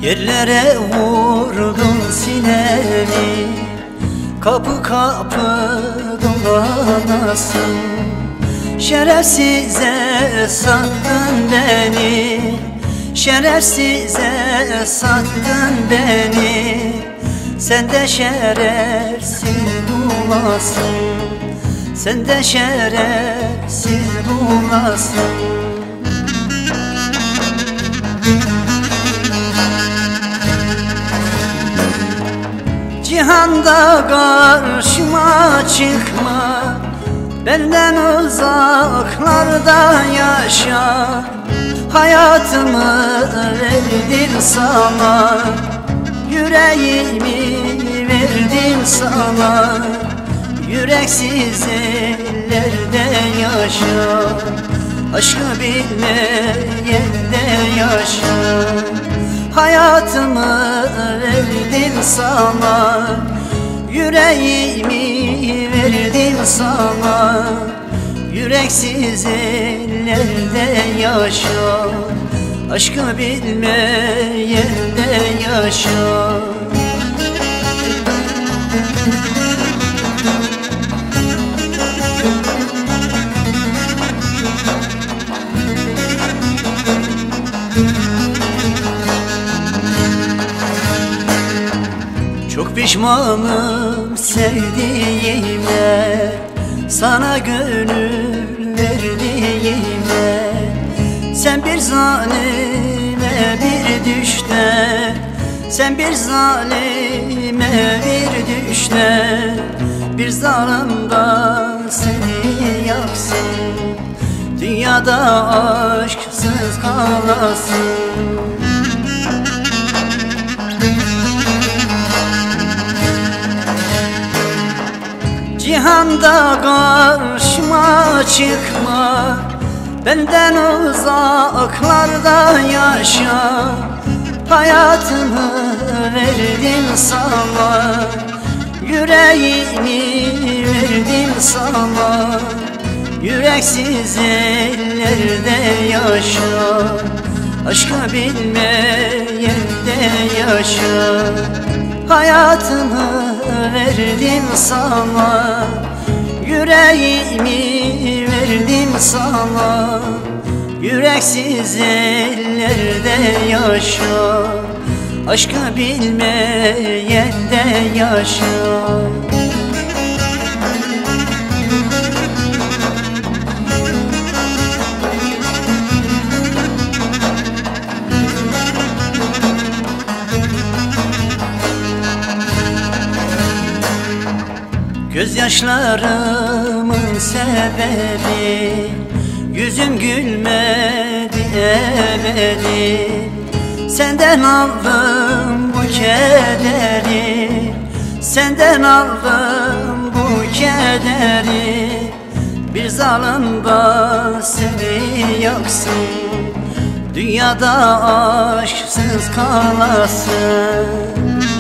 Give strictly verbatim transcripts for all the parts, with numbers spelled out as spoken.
Yerlere vurdun sinemi, kapı kapı dolanasın. Şerefsize sattın beni, şerefsize sattın beni. Sen de şerefsiz bulasın, sen de şerefsiz bulasın. Cihanda karşıma çıkma, benden uzaklarda yaşa. Hayatımı verdim sana, yüreğimi verdim sana. Yüreksiz ellerde yaşa, aşkı bilmeyende yaşa. Hayatımı verdim sana, yüreğimi verdim sana. Yüreksiz ellerde yaşa, aşkı bilmeyende yaşa. Çok pişmanım sevdiğime, sana gönül verdiğime. Sen bir zalime bir düşte, sen bir zalime bir düşte. Bir zalim da seni yaksın, dünyada aşksız kalasın. Cihanda karşıma çıkma, benden uzaklarda yaşa. Hayatımı verdim sana, yüreğimi verdim sana. Yüreksiz ellerde yaşa, aşkı bilmeyende yaşa. Hayatımı verdim sana, yüreğimi verdim sana. Yüreksiz ellerde yaşa, aşkı bilmeyende yaşa. Gözyaşlarımın sebebi, yüzüm gülmedi ebedi. Senden aldım bu kederi, senden aldım bu kederi. Bir zalim da seni yaksın, dünyada aşksız kalasın.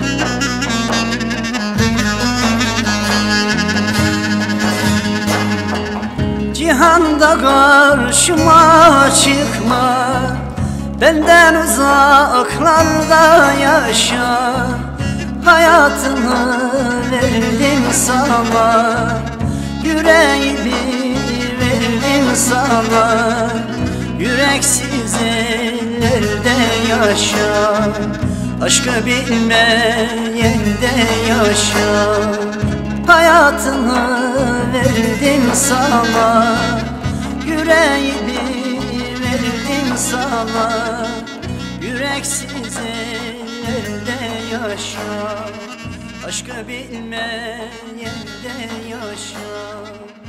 Cihanda karşıma çıkma, benden uzaklarda yaşa. Hayatımı verdim sana, yüreğimi verdim sana. Yüreksiz ellerde yaşa, aşkı bilmeyende yaşa. Hayatımı verdim sana, yüreğimi verdim sana. Yüreksiz ellerde yaşa, aşkı bilmeyende yaşa.